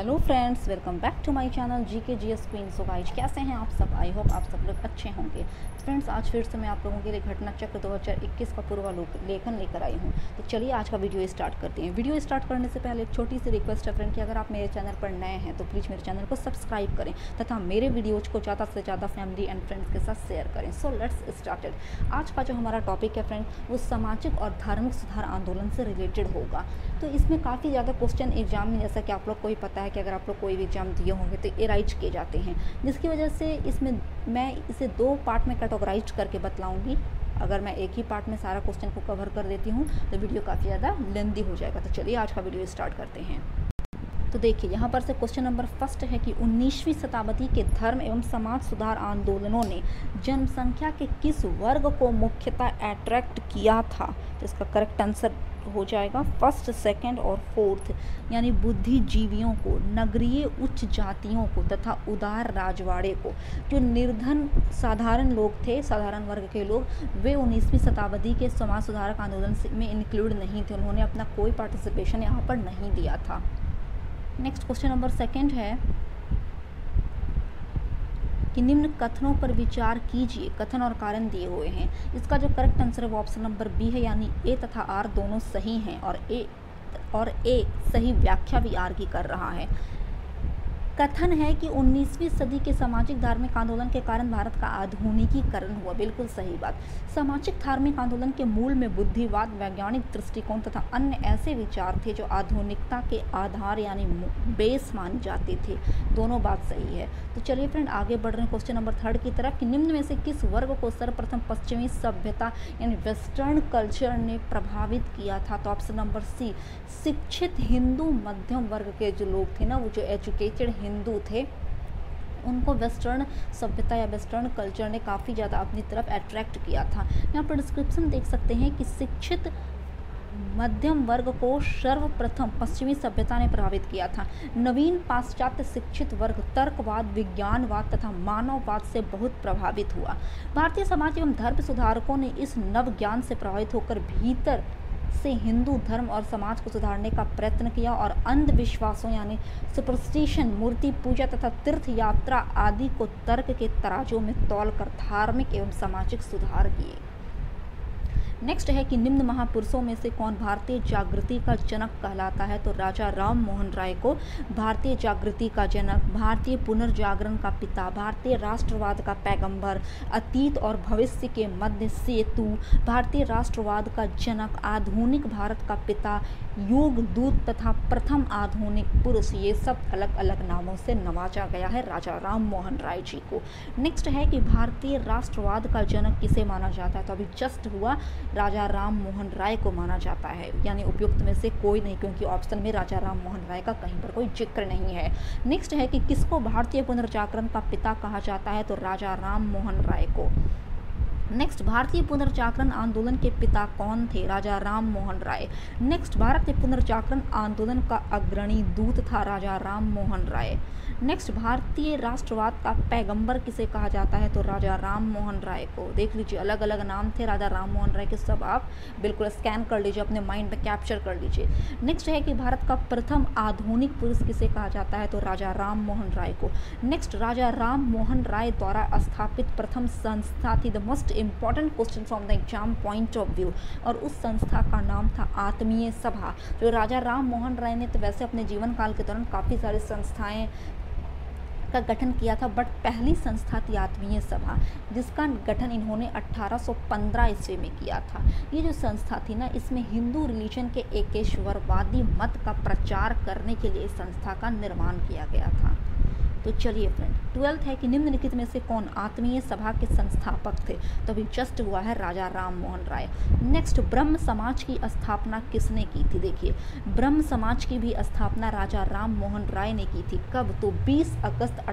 Hello friends, welcome back to my channel GK GS queen. So guys, कैसे हैं आप सब? आई होप आप सब लोग अच्छे होंगे। फ्रेंड्स, आज फिर से मैं आप लोगों के लिए घटना चक्र 2021 का पूर्वालेखन लेकर आई हूं। तो चलिए आज का वीडियो स्टार्ट करते हैं। वीडियो स्टार्ट करने से पहले एक छोटी सी रिक्वेस्ट है फ्रेंड कि अगर आप मेरे चैनल पर नए हैं तो प्लीज़ मेरे चैनल को सब्सक्राइब करें तथा मेरे वीडियोज़ को ज़्यादा से ज़्यादा फैमिली एंड फ्रेंड्स के साथ शेयर करें। So let's started. आज का जो हमारा टॉपिक है फ्रेंड, वो सामाजिक और धार्मिक सुधार आंदोलन से रिलेटेड होगा। तो इसमें काफ़ी ज़्यादा क्वेश्चन एग्जाम में, जैसा कि आप लोग को ही पता है कि अगर आप लोग कोई भी एग्जाम दिए होंगे तो एराइज किए जाते हैं, जिसकी वजह से इसमें मैं इसे 2 पार्ट में कैटेगराइज करके बतलाऊंगी। अगर मैं एक ही पार्ट में सारा क्वेश्चन को कवर कर देती हूँ तो वीडियो काफ़ी ज़्यादा लेंदी हो जाएगा। तो चलिए आज का वीडियो स्टार्ट करते हैं। तो देखिए, यहाँ पर से क्वेश्चन नंबर फर्स्ट है कि 19वीं शताब्दी के धर्म एवं समाज सुधार आंदोलनों ने जनसंख्या के किस वर्ग को मुख्यतः अट्रैक्ट किया था? तो इसका करेक्ट आंसर हो जाएगा फर्स्ट, सेकंड और फोर्थ, यानी बुद्धिजीवियों को, नगरीय उच्च जातियों को तथा उदार राजवाड़े को। जो निर्धन साधारण लोग थे, साधारण वर्ग के लोग, वे 19वीं शताब्दी के समाज सुधारक आंदोलन में इंक्लूड नहीं थे। उन्होंने अपना कोई पार्टिसिपेशन यहाँ पर नहीं दिया था। नेक्स्ट क्वेश्चन नंबर सेकंड है कि निम्न कथनों पर विचार कीजिए। कथन और कारण दिए हुए हैं। इसका जो करेक्ट आंसर है वो ऑप्शन नंबर बी है, यानी ए तथा आर दोनों सही हैं और ए सही व्याख्या भी आर की कर रहा है। कथन है कि 19वीं सदी के सामाजिक धार्मिक आंदोलन के कारण भारत का आधुनिकीकरण हुआ। बिल्कुल सही बात। सामाजिक धार्मिक आंदोलन के मूल में बुद्धिवाद, वैज्ञानिक दृष्टिकोण तथा अन्य ऐसे विचार थे जो आधुनिकता के आधार यानी बेस माने जाते थे। दोनों बात सही है। तो चलिए फ्रेंड, आगे बढ़ रहे हैं क्वेश्चन नंबर 3 की तरफ कि निम्न में से किस वर्ग को सर्वप्रथम पश्चिमी सभ्यता यानी वेस्टर्न कल्चर ने प्रभावित किया था? तो ऑप्शन नंबर सी, शिक्षित हिंदू मध्यम वर्ग के जो लोग थे ना, वो जो एजुकेटेड हिंदू थे, उनको वेस्टर्न सभ्यता या वेस्टर्न कल्चर ने काफ़ी ज़्यादा अपनी तरफ अट्रैक्ट किया था। यहाँ पर डिस्क्रिप्शन देख सकते हैं कि शिक्षित मध्यम वर्ग को सर्वप्रथम पश्चिमी सभ्यता ने प्रभावित किया था। नवीन पाश्चात्य शिक्षित वर्ग तर्कवाद, विज्ञानवाद तथा मानववाद से बहुत प्रभावित हुआ। भारतीय समाज एवं धर्म सुधारकों ने इस नव ज्ञान से प्रभावित होकर भीतर से हिंदू धर्म और समाज को सुधारने का प्रयत्न किया और अंधविश्वासों यानी सुपरस्टिशन, मूर्ति पूजा तथा तीर्थ यात्रा आदि को तर्क के तराजू में तौलकर धार्मिक एवं सामाजिक सुधार किए। नेक्स्ट है कि निम्न महापुरुषों में से कौन भारतीय जागृति का जनक कहलाता है? तो राजा राम मोहन राय को भारतीय जागृति का जनक, भारतीय पुनर्जागरण का पिता, भारतीय राष्ट्रवाद का पैगंबर, अतीत और भविष्य के मध्य सेतु, भारतीय राष्ट्रवाद का जनक, आधुनिक भारत का पिता, युग दूत तथा प्रथम आधुनिक पुरुष, ये सब अलग अलग नामों से नवाजा गया है राजा राम मोहन राय जी को। नेक्स्ट है कि भारतीय राष्ट्रवाद का जनक किसे माना जाता है? तो अभी जस्ट हुआ, राजा राम मोहन राय को माना जाता है, यानी उपयुक्त में से कोई नहीं, क्योंकि ऑप्शन में राजा राम मोहन राय का कहीं पर कोई जिक्र नहीं है। नेक्स्ट है कि किसको भारतीय पुनर्जागरण का पिता कहा जाता है? तो राजा राम मोहन राय को। नेक्स्ट, भारतीय पुनर्जागरण आंदोलन के पिता कौन थे? राजा राम मोहन राय। नेक्स्ट, भारतीय पुनर्जागरण आंदोलन का अग्रणी दूत था राजा राम मोहन राय। नेक्स्ट, भारतीय राष्ट्रवाद का पैगंबर किसे कहा जाता है? तो राजा राम मोहन राय को। देख लीजिए, अलग अलग नाम थे राजा राम मोहन राय के, सब आप बिल्कुल स्कैन कर लीजिए, अपने माइंड में कैप्चर कर लीजिए। नेक्स्ट है कि भारत का प्रथम आधुनिक पुरुष किसे कहा जाता है? तो राजा राम मोहन राय को। नेक्स्ट, राजा राम मोहन राय द्वारा स्थापित प्रथम संस्था थी, the most important question from the exam point of view, और उस संस्था का नाम था आत्मीय सभा। जो राजा राम मोहन राय ने तो वैसे अपने जीवन काल के दौरान काफ़ी सारी संस्थाएं का गठन किया था, बट पहली संस्था थी आत्मीय सभा, जिसका गठन इन्होंने 1815 ईस्वी में किया था। ये जो संस्था थी ना, इसमें हिंदू रिलीजन के एकेश्वरवादी मत का प्रचार करने के लिए इस संस्था का निर्माण किया गया था। तो चलिए फ्रेंड, 12th है कि निम्नलिखित में से कौन आत्मीय सभा के संस्थापक थे? तो अभी जस्ट हुआ है राजा राम मोहन राय। नेक्स्ट, ब्रह्म समाज की स्थापना किसने की थी? देखिए, ब्रह्म समाज की भी स्थापना राजा राम मोहन राय ने की थी। कब? तो 20 अगस्त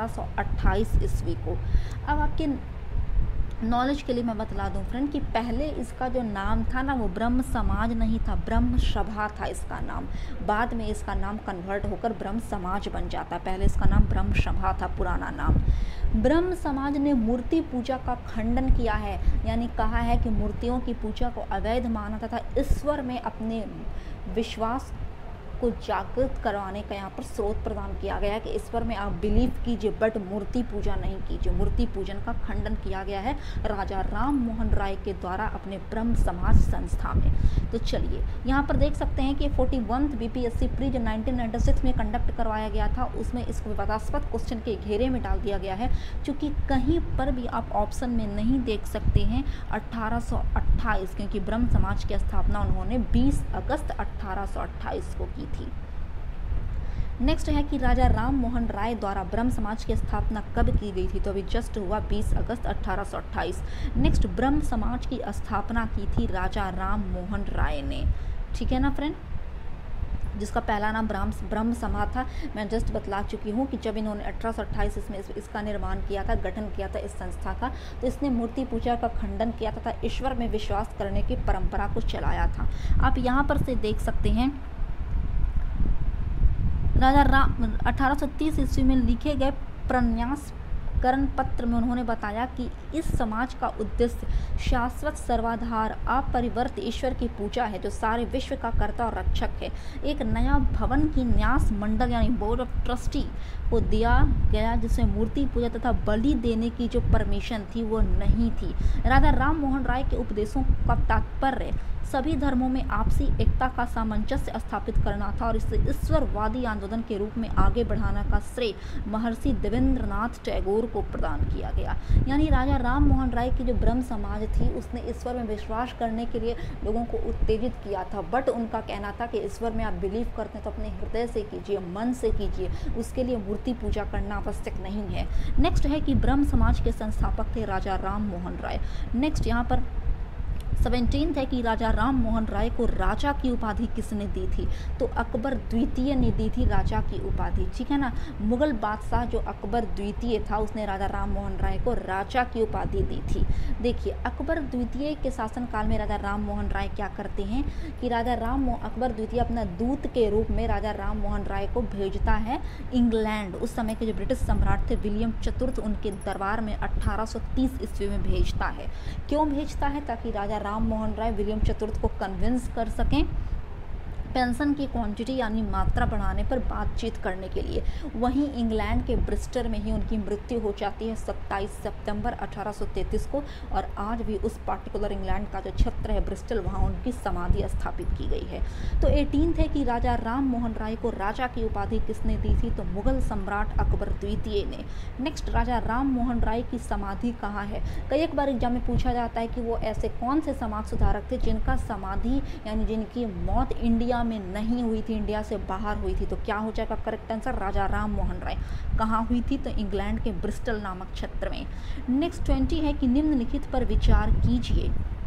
1828 ईस्वी को। अब आपके नॉलेज के लिए मैं बतला दूं फ्रेंड कि पहले इसका जो नाम था ना, वो ब्रह्म समाज नहीं था, ब्रह्म सभा था इसका नाम। बाद में इसका नाम कन्वर्ट होकर ब्रह्म समाज बन जाता। पहले इसका नाम ब्रह्म सभा था, पुराना नाम। ब्रह्म समाज ने मूर्ति पूजा का खंडन किया है, यानी कहा है कि मूर्तियों की पूजा को अवैध माना तथा ईश्वर में अपने विश्वास को जागृत करवाने का यहाँ पर स्रोत प्रदान किया गया है कि ईश्वर में आप बिलीव कीजिए बट मूर्ति पूजा नहीं कीजिए। मूर्ति पूजन का खंडन किया गया है राजा राम मोहन राय के द्वारा अपने ब्रह्म समाज संस्था में। तो चलिए यहाँ पर देख सकते हैं कि 41th बीपीएससी प्री जो 1996 में कंडक्ट करवाया गया था उसमें इसको विवादास्पद क्वेश्चन के घेरे में डाल दिया गया है, क्योंकि कहीं पर भी आप ऑप्शन में नहीं देख सकते हैं 1828, क्योंकि ब्रह्म समाज की स्थापना उन्होंने 20 अगस्त 1828 को की थी। नेक्स्ट है कि राजा राम मोहन राय द्वारा ब्रह्म समाज की स्थापना कब की गई थी, तो अभी जस्ट हुआ 20 अगस्त 1828। नेक्स्ट, ब्रह्म समाज की स्थापना की थी राजा राम मोहन राय ने, ठीक है ना फ्रेंड, जिसका पहला नाम ब्रह्म समाज था। मैं जस्ट बतला चुकी हूँ कि जब इन्होंने 1828 इसमें इसका निर्माण किया था, गठन किया था इस संस्था का, तो इसने मूर्ति पूजा का खंडन किया तथा ईश्वर में विश्वास करने की परंपरा को चलाया था। आप यहाँ पर से देख सकते हैं राजा राम 1830 ईस्वी में लिखे गए प्रन्यास करण पत्र में उन्होंने बताया कि इस समाज का उद्देश्य शाश्वत सर्वाधार अपरिवर्त ईश्वर की पूजा है, जो सारे विश्व का कर्ता और रक्षक है। एक नया भवन की न्यास मंडल यानी बोर्ड ऑफ ट्रस्टी को दिया गया, जिसमें मूर्ति पूजा तथा बलि देने की जो परमिशन थी वो नहीं थी। राजा राम मोहन राय के उपदेशों का तात्पर्य सभी धर्मों में आपसी एकता का सामंजस्य स्थापित करना था और इसे ईश्वरवादी आंदोलन के रूप में आगे बढ़ाने का श्रेय महर्षि देवेंद्रनाथ टैगोर को प्रदान किया गया। यानी राजा राम मोहन राय की जो ब्रह्म समाज थी उसने ईश्वर में विश्वास करने के लिए लोगों को उत्तेजित किया था, बट उनका कहना था कि ईश्वर में आप बिलीव करते हैं तो अपने हृदय से कीजिए, मन से कीजिए, उसके लिए मूर्ति पूजा करना आवश्यक नहीं है। नेक्स्ट है कि ब्रह्म समाज के संस्थापक थे राजा राम मोहन राय। नेक्स्ट यहाँ पर 17 है कि राजा राम मोहन राय को राजा की उपाधि किसने दी थी, तो अकबर द्वितीय ने दी थी राजा की उपाधि, ठीक है ना। मुगल बादशाह जो अकबर द्वितीय था उसने राजा राम मोहन राय को राजा की उपाधि दी थी। देखिए अकबर द्वितीय के शासनकाल में राजा राम मोहन राय क्या करते हैं कि अकबर द्वितीय अपना दूत के रूप में राजा राम मोहन राय को भेजता है इंग्लैंड। उस समय के जो ब्रिटिश सम्राट थे विलियम चतुर्थ उनके दरबार में 1830 ईस्वी में भेजता है। क्यों भेजता है? ताकि राजा राम मोहन राय विलियम चतुर्थ को कन्विंस कर सकें पेंशन की क्वांटिटी यानी मात्रा बढ़ाने पर बातचीत करने के लिए। वहीं इंग्लैंड के ब्रिस्टल में ही उनकी मृत्यु हो जाती है 27 सितंबर 1833 को, और आज भी उस पार्टिकुलर इंग्लैंड का जो क्षेत्र है ब्रिस्टल, वहाँ उनकी समाधि स्थापित की गई है। तो 18 है कि राजा राम मोहन राय को राजा की उपाधि किसने दी थी, तो मुगल सम्राट अकबर द्वितीय ने। नेक्स्ट, राजा राम मोहन राय की समाधि कहाँ है? कई एक बार एग्जाम में पूछा जाता है कि वो ऐसे कौन से समाज सुधारक थे जिनका समाधि यानी जिनकी मौत इंडिया में नहीं हुई थी, इंडिया से बाहर हुई थी। तो क्या हो जाएगा करेक्ट आंसर? राजा राम मोहन राय। कहाँ हुई थी? तो इंग्लैंड के ब्रिस्टल नामक क्षेत्र में। नेक्स्ट 20 है कि निम्नलिखित पर विचार कीजिए,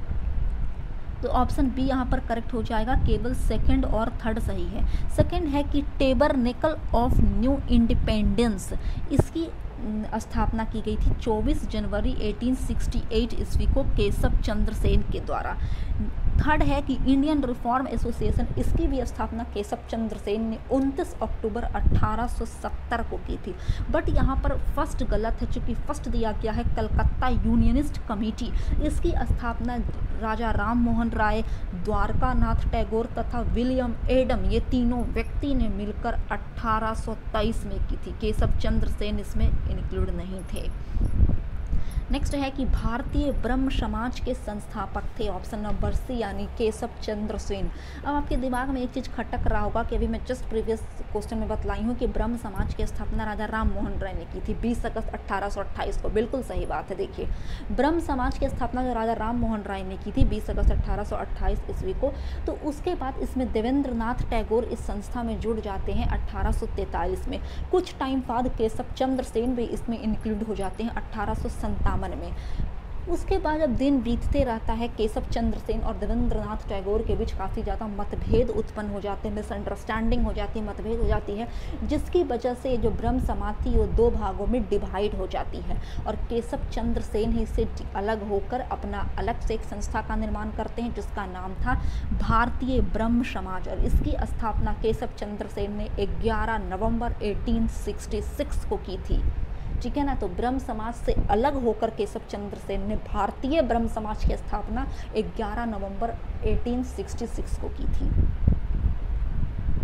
तो ऑप्शन बी यहाँ पर करेक्ट हो जाएगा, केवल सेकंड और थर्ड सही है। सेकंड है कि टेबरनेकल ऑफ न्यू इंडिपेंडेंस, इसकी स्थापना की गई थी 24 जनवरी 1868 ईस्वी को केशव चंद्र सेन के द्वारा। थर्ड है कि इंडियन रिफॉर्म एसोसिएशन, इसकी भी स्थापना केशव चंद्र सेन ने 29 अक्टूबर 1870 को की थी। बट यहाँ पर फर्स्ट गलत है, चूँकि फर्स्ट दिया गया है कलकत्ता यूनियनिस्ट कमेटी। इसकी स्थापना राजा राम मोहन राय, द्वारकानाथ टैगोर तथा विलियम एडम, ये तीनों व्यक्ति ने मिलकर 1823 में की थी। केशव चंद्र सेन इसमें इंक्लूड नहीं थे। नेक्स्ट है कि भारतीय ब्रह्म समाज के संस्थापक थे, ऑप्शन नंबर सी यानी केशव चंद्र सेन। अब आपके दिमाग में एक चीज़ खटक रहा होगा कि अभी मैं जस्ट प्रीवियस क्वेश्चन में बतलाई हूँ कि ब्रह्म समाज की स्थापना राजा राम मोहन राय ने की थी 20 अगस्त 1828 को। बिल्कुल सही बात है। देखिए ब्रह्म समाज की स्थापना जो राजा राम मोहन राय ने की थी 20 अगस्त 1828 ईस्वी को, तो उसके बाद इसमें देवेंद्रनाथ टैगोर इस संस्था में जुड़ जाते हैं 1843 में। कुछ टाइम बाद केशव चंद्र सेन भी इसमें इंक्लूड हो जाते हैं 1857 में। उसके बाद जब दिन बीतते रहता है केशव चंद्र सेन और देवेंद्रनाथ टैगोर के बीच काफ़ी ज़्यादा मतभेद उत्पन्न हो जाते हैं, मिसअंडरस्टैंडिंग हो जाती है, मतभेद हो जाती है, जिसकी वजह से जो ब्रह्म समाज थी वो दो भागों में डिवाइड हो जाती है और केशव चंद्र सेन ही इससे अलग होकर अपना अलग से एक संस्था का निर्माण करते हैं जिसका नाम था भारतीय ब्रह्म समाज, और इसकी स्थापना केशव चंद्र सेन ने 11 नवंबर 1866 को की थी। ठीक है ना। तो ब्रह्म समाज से अलग होकर केशव चंद्र सेन ने भारतीय ब्रह्म समाज की स्थापना 11 नवंबर 1866 को की थी।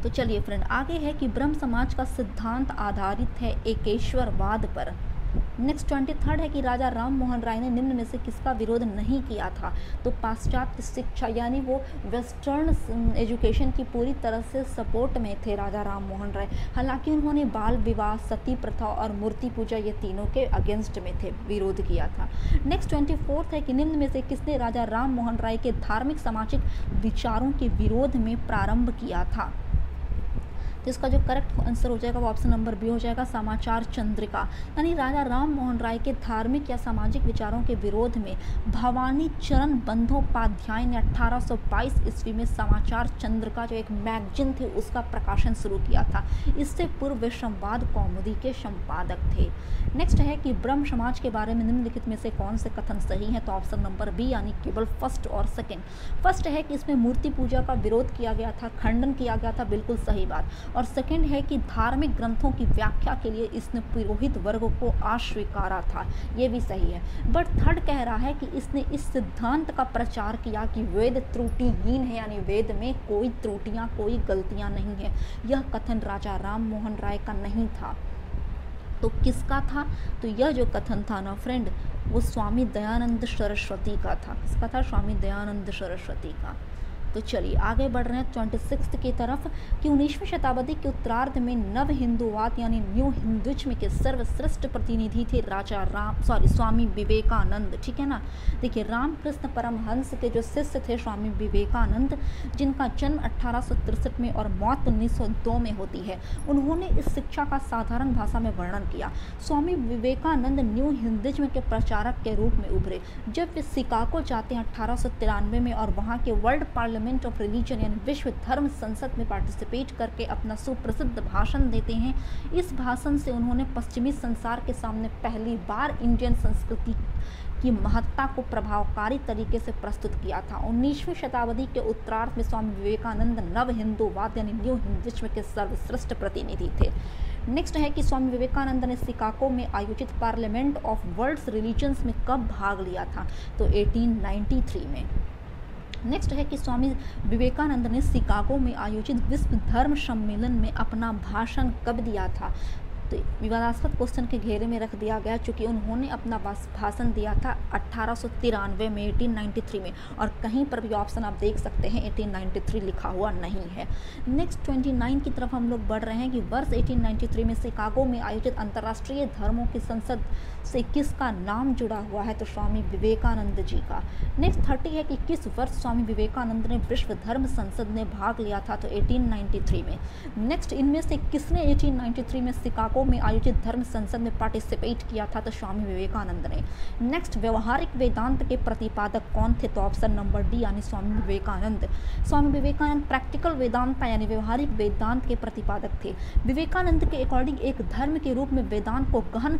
तो चलिए फ्रेंड, आगे है कि ब्रह्म समाज का सिद्धांत आधारित है एकेश्वरवाद पर। नेक्स्ट 23 है कि राजा राम मोहन राय ने निम्न में से किसका विरोध नहीं किया था? तो पाश्चात्य शिक्षा, यानी वो वेस्टर्न एजुकेशन की पूरी तरह से सपोर्ट में थे राजा राम मोहन राय। हालांकि उन्होंने बाल विवाह, सती प्रथा और मूर्ति पूजा, ये तीनों के अगेंस्ट में थे, विरोध किया था। नेक्स्ट 24 है कि निम्न में से किसने राजा राम मोहन राय के धार्मिक सामाजिक विचारों के विरोध में प्रारंभ किया था? तो इसका जो करेक्ट आंसर हो जाएगा वो ऑप्शन नंबर बी हो जाएगा, समाचार चंद्रिका। यानी राजा राम मोहन राय के धार्मिक या सामाजिक विचारों के विरोध में भवानी चरण बंदोपाध्याय ने 1822 ईस्वी में समाचार चंद्रिका जो एक मैगजीन थी उसका प्रकाशन शुरू किया था। इससे पूर्व वे संवाद कौमुदी के संपादक थे। नेक्स्ट है कि ब्रह्म समाज के बारे में निम्नलिखित में से कौन से कथन सही हैं? तो ऑप्शन नंबर बी, यानी केवल फर्स्ट और सेकेंड। फर्स्ट है कि इसमें मूर्ति पूजा का विरोध किया गया था, खंडन किया गया था, बिल्कुल सही बात। और सेकंड है कि धार्मिक ग्रंथों की व्याख्या के लिए इसने पुरोहित वर्ग को अस्वीकारा था, ये भी सही है। बट थर्ड कह रहा है कि इसने इस सिद्धांत का प्रचार किया कि वेद त्रुटिहीन है, यानी वेद में कोई त्रुटियां, कोई गलतियां नहीं है। यह कथन राजा राम मोहन राय का नहीं था, तो किसका था? तो यह जो कथन था ना फ्रेंड, वो स्वामी दयानंद सरस्वती का था। किसका था? स्वामी दयानंद सरस्वती का। तो चलिए आगे बढ़ रहे हैं 26 की तरफ कि 19वीं शताब्दी के उत्तरार्ध में नव हिंदुवाद यानी न्यू हिंदुइज्म के सर्वश्रेष्ठ प्रतिनिधि थे स्वामी विवेकानंद। ठीक है ना। देखिए, रामकृष्ण परमहंस के जो शिष्य थे स्वामी विवेकानंद, जिनका जन्म 1863 में और मौत 1902 में होती है, उन्होंने इस शिक्षा का साधारण भाषा में वर्णन किया। स्वामी विवेकानंद न्यू हिंदुइज्म के प्रचारक के रूप में उभरे। जब वे शिकागो जाते हैं 1893 में और वहाँ के वर्ल्ड पार्लियामेंट ऑफ रिलीजन यानी विश्व धर्म संसद में पार्टिसिपेट करके अपना सुप्रसिद्ध भाषण देते हैं। इस भाषण से उन्होंने पश्चिमी संसार के सामने पहली बार इंडियन संस्कृति की महत्ता को प्रभावकारी तरीके से प्रस्तुत किया था। 19वीं शताब्दी के उत्तरार्ध में स्वामी विवेकानंद नव हिंदुवाद यानी न्यू हिंदुइज्म के सर्वश्रेष्ठ प्रतिनिधि थे। नेक्स्ट है कि स्वामी विवेकानंद ने शिकागो में आयोजित पार्लियामेंट ऑफ वर्ल्ड्स रिलीजन्स में कब भाग लिया था? तो 1893 में। नेक्स्ट है कि स्वामी विवेकानंद ने शिकागो में आयोजित विश्व धर्म सम्मेलन में अपना भाषण कब दिया था? तो विवादास्पद क्वेश्चन के घेरे में रख दिया गया, चूँकि उन्होंने अपना भाषण दिया था 1893 में, 1893 में, और कहीं पर भी ऑप्शन आप देख सकते हैं 1893 लिखा हुआ नहीं है। नेक्स्ट 29 की तरफ हम लोग बढ़ रहे हैं कि वर्ष 1893 में शिकागो में आयोजित अंतर्राष्ट्रीय धर्मों की संसद से किसका नाम जुड़ा हुआ है? तो स्वामी विवेकानंद जी का। नेक्स्ट 30 है कि किस वर्ष स्वामी विवेकानंद ने विश्व धर्म संसद में भाग लिया था? तो 1893 में। नेक्स्ट, इनमें से किसने 1893 में शिकागो में आयोजित धर्म संसद में पार्टिसिपेट किया था? तो स्वामी विवेकानंद ने। नेक्स्ट, व्यवहारिक वेदांत के प्रतिपादक कौन थे? तो ऑप्शन नंबर डी, यानी स्वामी विवेकानंद। स्वामी विवेकानंद प्रैक्टिकल वेदांत यानी व्यवहारिक वेदांत के प्रतिपादक थे। विवेकानंद के अकॉर्डिंग एक धर्म के रूप में वेदांत को गहन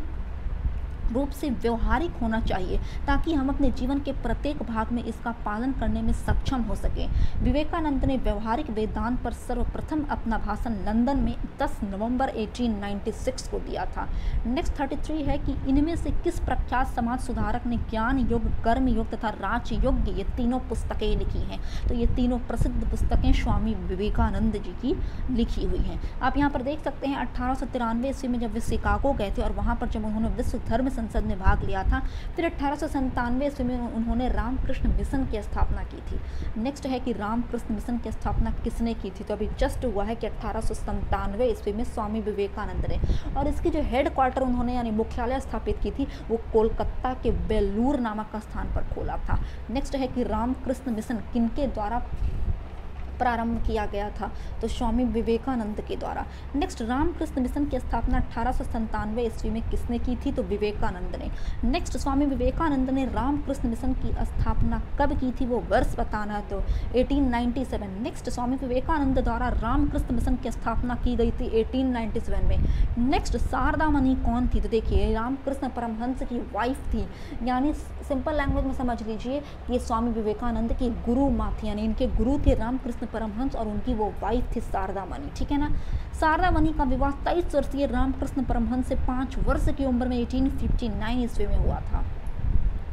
रूप से व्यवहारिक होना चाहिए ताकि हम अपने जीवन के प्रत्येक भाग में इसका पालन करने में सक्षम हो सकें। विवेकानंद ने व्यवहारिक वेदांत पर सर्वप्रथम अपना भाषण लंदन में 10 नवंबर 1896 को दिया था। नेक्स्ट 33 है कि इनमें से किस प्रख्यात समाज सुधारक ने ज्ञान योग, कर्म योग तथा राजयोग ये तीनों पुस्तकें लिखी हैं? तो ये तीनों प्रसिद्ध पुस्तकें स्वामी विवेकानंद जी की लिखी हुई हैं। आप यहाँ पर देख सकते हैं 1893 ईस्वी में जब वे शिकागो गए थे और वहाँ पर जब उन्होंने विश्व धर्म संसद में भाग लिया था, फिर 1897 ईस्वी में उन्होंने रामकृष्ण मिशन की स्थापना की थी। नेक्स्ट है कि रामकृष्ण मिशन की स्थापना किसने की थी? तो अभी जस्ट हुआ है कि 1897 ईस्वी में स्वामी विवेकानंद ने, और इसकी जो हेड क्वार्टर उन्होंने यानी मुख्यालय स्थापित की थी वो कोलकाता के बेलूर नामक स्थान पर खोला था। नेक्स्ट है कि रामकृष्ण मिशन किनके द्वारा प्रारंभ किया गया था? तो स्वामी विवेकानंद के द्वारा। नेक्स्ट, रामकृष्ण मिशन की स्थापना 1897 ईस्वी में किसने की थी? तो विवेकानंद ने। नेक्स्ट, स्वामी विवेकानंद ने रामकृष्ण मिशन की स्थापना कब की थी? वो वर्ष बताना है, तो 1897। नेक्स्ट, स्वामी विवेकानंद द्वारा रामकृष्ण मिशन की स्थापना की गई थी 1897 में। नेक्स्ट, शारदा मणि कौन थी? तो देखिए, रामकृष्ण परमहंस की वाइफ थी, यानी सिंपल लैंग्वेज में समझ लीजिए कि ये स्वामी विवेकानंद की गुरु माँ थी, यानी इनके गुरु थे रामकृष्ण परमहंस और उनकी वो वाइफ थी शारदा मणि। ठीक है ना। शारदा मणि का विवाह 23 वर्षीय रामकृष्ण परमहंस से 5 वर्ष की उम्र में 1859 ईस्वी में हुआ था।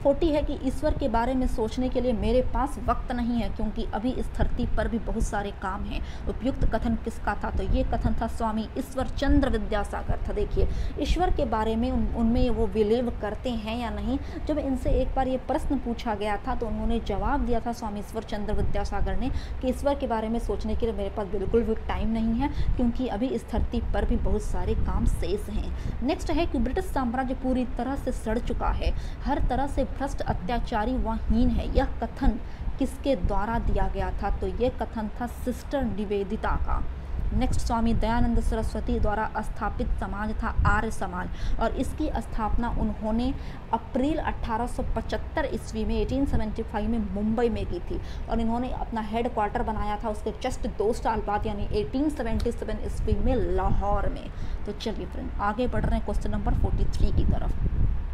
40 है कि ईश्वर के बारे में सोचने के लिए मेरे पास वक्त नहीं है, क्योंकि अभी इस धरती पर भी बहुत सारे काम हैं। उपयुक्त कथन किसका था? तो ये कथन था स्वामी ईश्वर चंद्र विद्यासागर था। देखिए, ईश्वर के बारे में उनमें वो बिलीव करते हैं या नहीं। जब इनसे एक बार ये प्रश्न पूछा गया था तो उन्होंने जवाब दिया था, स्वामी ईश्वर चंद्र विद्यासागर ने, कि ईश्वर के बारे में सोचने के लिए मेरे पास बिल्कुल भी टाइम नहीं है, क्योंकि अभी इस धरती पर भी बहुत सारे काम शेष हैं। नेक्स्ट है कि ब्रिटिश साम्राज्य पूरी तरह से सड़ चुका है, हर तरह से भ्रष्ट, अत्याचारी व हीन है। यह कथन किसके द्वारा दिया गया था? तो यह कथन था सिस्टर निवेदिता का। नेक्स्ट, स्वामी दयानंद सरस्वती द्वारा स्थापित समाज था आर्य समाज, और इसकी स्थापना उन्होंने अप्रैल 1875 ईस्वी में 1875 में मुंबई में की थी, और इन्होंने अपना हेड क्वार्टर बनाया था उसके जस्ट 2 साल बाद यानी 1877 ईस्वी में लाहौर में। तो चलिए फ्रेंड, आगे बढ़ रहे हैं क्वेश्चन नंबर 43 की तरफ।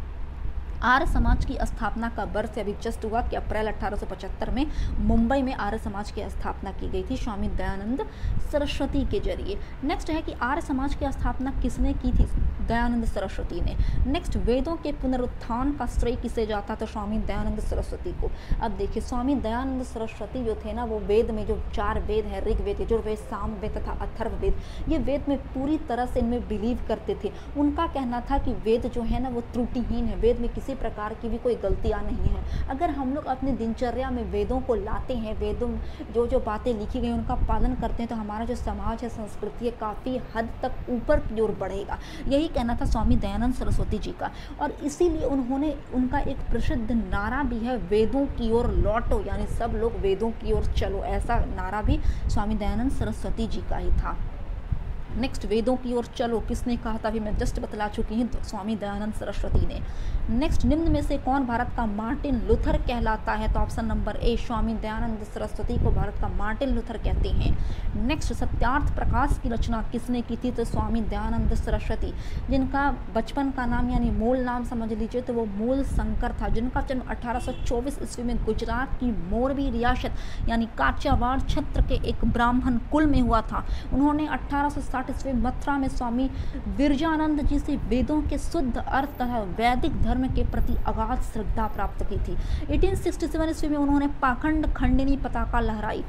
आर्य समाज की स्थापना का वर्ष अभी जस्ट हुआ कि अप्रैल 1875 में मुंबई में आर्य समाज की स्थापना की गई थी स्वामी दयानंद सरस्वती के जरिए। नेक्स्ट है कि आर्य समाज की स्थापना किसने की थी? दयानंद सरस्वती ने। नेक्स्ट, वेदों के पुनरुत्थान का श्रेय किसे जाता? तो स्वामी दयानंद सरस्वती को। अब देखिए, स्वामी दयानंद सरस्वती जो थे ना, वो वेद में जो 4 वेद है, ऋग्वेद, यजुर्वेद, सामवेद तथा अथर्ववेद, ये वेद में पूरी तरह से इनमें बिलीव करते थे। उनका कहना था कि वेद जो है ना वो त्रुटिहीन है, वेद में किसी प्रकार की भी कोई गलतियां नहीं है। अगर हम लोग अपनी दिनचर्या में वेदों को लाते हैं, वेदों में जो बातें लिखी गई उनका पालन करते हैं, तो हमारा जो समाज है, संस्कृति है, काफ़ी हद तक ऊपर की ओर बढ़ेगा। यही कहना था स्वामी दयानंद सरस्वती जी का, और इसीलिए उनका एक प्रसिद्ध नारा भी है, वेदों की ओर लौटो, यानी सब लोग वेदों की ओर चलो। ऐसा नारा भी स्वामी दयानंद सरस्वती जी का ही था। नेक्स्ट, वेदों की ओर चलो किसने कहा था? अभी मैं जस्ट बतला चुकी हूँ, तो स्वामी दयानंद सरस्वती ने। नेक्स्ट, निम्न में से कौन भारत का मार्टिन लूथर कहलाता है? तो option number A, Swami Dayanand Saraswati को भारत का मार्टिन लूथर कहते हैं। नेक्स्ट, सत्यार्थ प्रकाश की रचना किसने की थी? तो स्वामी दयानंद सरस्वती, जिनका बचपन का नाम यानी मूल नाम समझ लीजिए तो वो मूल शंकर था, जिनका जन्म 1824 ईस्वी में गुजरात की मोरबी रियासत यानी काठियावाड़ क्षेत्र के एक ब्राह्मण कुल में हुआ था। उन्होंने 1860 ईस्वी मथुरा में स्वामी विरजानंद जी से वेदों के शुद्ध अर्थ तथा वैदिक धर्म के प्रति अगाध श्रद्धा प्राप्त की थी। 1867 ईस्वी में उन्होंने पाखंड खंडिनी पताका लहराई।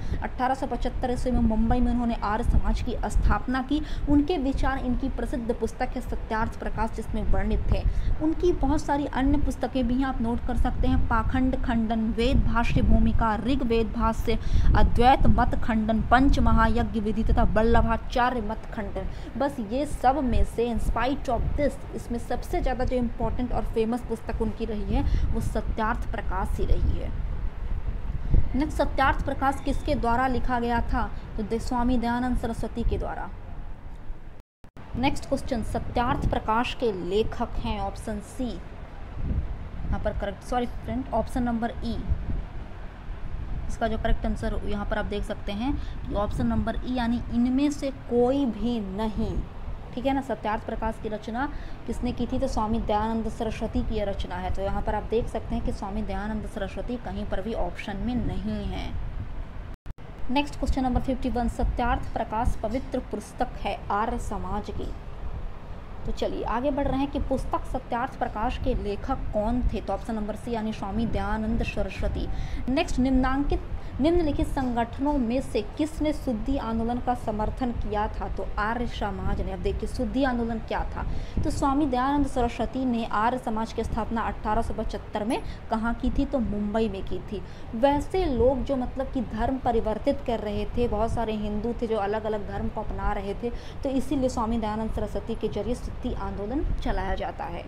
1875 ईस्वी में मुंबई में उन्होंने आर्य समाज की स्थापना की। उनके विचार इनकी प्रसिद्ध पुस्तक है सत्यार्थ प्रकाश, जिसमें वर्णित थे। उनकी बहुत सारी अन्य पुस्तकें भी आप नोट कर सकते हैं, पाखंड खंडन, वेद भाष्य भूमिका, ऋग्वेद भाष्य, अद्वैत मत खंडन, पंच महायज्ञ विधि तथा वल्लभाचार्य मत खंडन। बस ये सब में से इन स्पाइट ऑफ दिस, इसमें सबसे ज़्यादा जो इम्पोर्टेंट और फेमस पुस्तक उनकी रही है वो सत्यार्थ प्रकाश ही रही है। नेक्स्ट, सत्यार्थ प्रकाश किसके द्वारा लिखा गया था? तो स्वामी दयानंद सरस्वती के द्वारा। नेक्स्ट क्वेश्चन, सत्यार्थ प्रकाश के लेखक हैं ऑप्शन सी, यहाँ पर correct, sorry friend, option number E इसका जो करेक्ट आंसर यहाँ पर आप देख सकते हैं कि ऑप्शन नंबर ई यानी इनमें से कोई भी नहीं। ठीक है ना। सत्यार्थ प्रकाश की रचना किसने की थी? तो स्वामी दयानंद सरस्वती की यह रचना है। तो यहाँ पर आप देख सकते हैं कि स्वामी दयानंद सरस्वती कहीं पर भी ऑप्शन में नहीं है। Next question number 51, Satyarth Prakash पवित्र पुस्तक है आर्य समाज की। तो चलिए आगे बढ़ रहे हैं कि पुस्तक सत्यार्थ प्रकाश के लेखक कौन थे? तो ऑप्शन नंबर सी यानी स्वामी दयानंद सरस्वती। नेक्स्ट, निम्नलिखित संगठनों में से किसने शुद्धि आंदोलन का समर्थन किया था? तो आर्य समाज ने। अब देखिए शुद्धि आंदोलन क्या था? तो स्वामी दयानंद सरस्वती ने आर्य समाज की स्थापना 1875 में कहाँ की थी? तो मुंबई में की थी। वैसे लोग जो मतलब कि धर्म परिवर्तित कर रहे थे, बहुत सारे हिंदू थे जो अलग अलग धर्म को अपना रहे थे, तो इसीलिए स्वामी दयानंद सरस्वती के जरिए शुद्धि आंदोलन चलाया जाता है।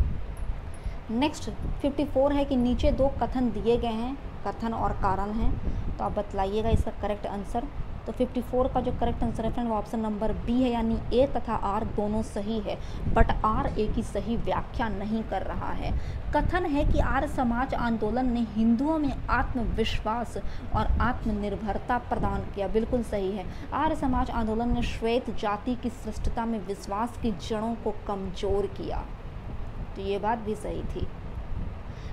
नेक्स्ट 54 है कि नीचे 2 कथन दिए गए हैं, कथन और कारण हैं, तो आप बतलाइएगा इसका करेक्ट आंसर। तो 54 का जो करेक्ट आंसर है फ्रेंड वो ऑप्शन नंबर बी है, यानी ए तथा आर दोनों सही है, बट आर ए की सही व्याख्या नहीं कर रहा है। कथन है कि आर्य समाज आंदोलन ने हिंदुओं में आत्मविश्वास और आत्मनिर्भरता प्रदान किया। बिल्कुल सही है। आर्य समाज आंदोलन ने श्वेत जाति की श्रेष्ठता में विश्वास की जड़ों को कमजोर किया, तो ये बात भी सही थी।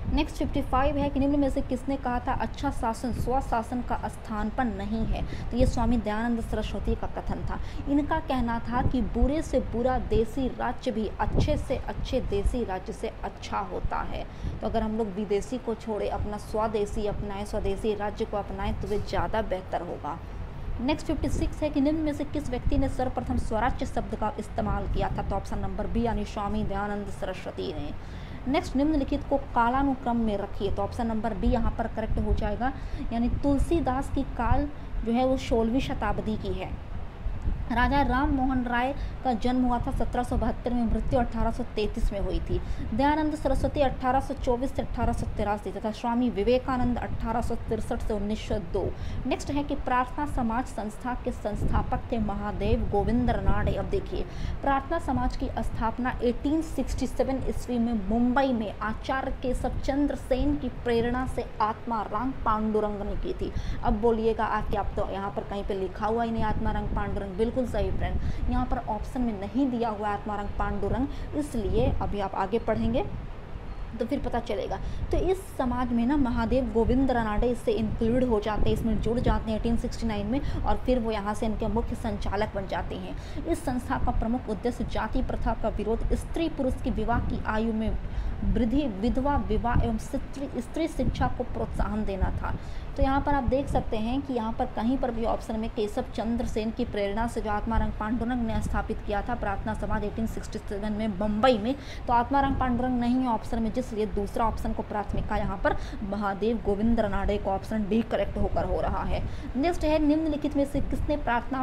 नेक्स्ट 55 है कि निम्न में से किसने कहा था अच्छा शासन स्वशासन का स्थान पर नहीं है। तो ये स्वामी दयानंद सरस्वती का कथन था। इनका कहना था कि बुरे से बुरा देसी राज्य भी अच्छे से अच्छे देसी राज्य से अच्छा होता है। तो अगर हम लोग विदेशी को छोड़े अपना स्वदेशी अपनाएं, स्वदेशी राज्य को अपनाएं तो वे ज़्यादा बेहतर होगा। नेक्स्ट 56 है कि निम्न में से किस व्यक्ति ने सर्वप्रथम स्वराज्य शब्द का इस्तेमाल किया था। तो ऑप्शन नंबर बी यानी स्वामी दयानंद सरस्वती ने। नेक्स्ट निम्नलिखित को कालानुक्रम में रखिए। तो ऑप्शन नंबर बी यहाँ पर करेक्ट हो जाएगा, यानी तुलसीदास की काल जो है वो 16वीं शताब्दी की है। राजा राम मोहन राय का जन्म हुआ था 1772 में, मृत्यु 1833 में हुई थी। दयानंद सरस्वती 1824 से 1883 तथा स्वामी विवेकानंद 1863 से 1902। नेक्स्ट है कि प्रार्थना समाज संस्था के संस्थापक थे महादेव गोविंद रानडे। अब देखिए, प्रार्थना समाज की स्थापना 1867 ईस्वी में मुंबई में आचार्य केशव चंद्र सेन की प्रेरणा से आत्माराम पांडुरंग ने की थी। अब बोलिएगा आके, आप तो यहाँ पर कहीं पे लिखा हुआ ही नहीं आत्माराम पांडुरंग। बिल्कुल सही फ्रेंड, यहाँ पर ऑप्शन में नहीं दिया हुआ है आत्माराम पांडुरंग, इसलिए अभी आप आगे पढ़ेंगे तो फिर पता चलेगा। तो इस समाज में ना महादेव गोविंद रानडे इससे इंक्लूड हो जाते हैं, इसमें जुड़ जाते हैं 1869 में, और फिर वो यहाँ से इनके मुख्य संचालक बन जाते हैं। इस संस्था का प्रमुख उद्देश्य जाति प्रथा का विरोध, स्त्री पुरुष की विवाह की आयु में वृद्धि, विधवा विवाह एवं स्त्री शिक्षा को प्रोत्साहन देना था। तो यहाँ पर आप देख सकते हैं कि यहाँ पर कहीं पर भी ऑप्शन में केशव चंद्र सेन की प्रेरणा से जो आत्माराम पांडुरंग ने स्थापित किया था प्रार्थना समाज 1867 में बम्बई में, तो आत्माराम पांडुरंग नहीं है ऑप्शन में, जिसलिए दूसरा ऑप्शन को प्राथमिकता यहाँ पर महादेव गोविंद रानडे को ऑप्शन डी करेक्ट होकर हो रहा है। नेक्स्ट है निम्नलिखित में से किसने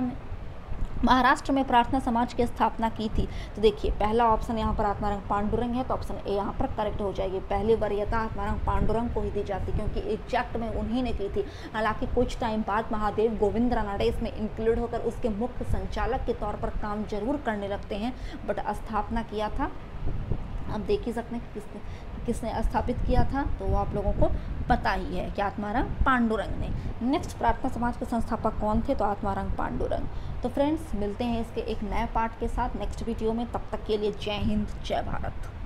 महाराष्ट्र में प्रार्थना समाज की स्थापना की थी। तो देखिए, पहला ऑप्शन यहाँ पर आत्माराम पांडुरंग है, तो ऑप्शन ए यहाँ पर करेक्ट हो जाएगी। पहली वरीयता आत्माराम पांडुरंग को ही दी जाती क्योंकि एग्जैक्ट में उन्हीं ने की थी। हालांकि कुछ टाइम बाद महादेव गोविंद रानडे इसमें इंक्लूड होकर उसके मुख्य संचालक के तौर पर काम जरूर करने लगते हैं, बट स्थापना किया था, अब देख ही सकते हैं किसने स्थापित किया था, तो वो आप लोगों को पता ही है कि आत्माराम पांडुरंग ने। नेक्स्ट, प्रार्थना समाज के संस्थापक कौन थे? तो आत्माराम पांडुरंग। तो फ्रेंड्स, मिलते हैं इसके एक नए पार्ट के साथ नेक्स्ट वीडियो में। तब तक के लिए जय हिंद, जय भारत।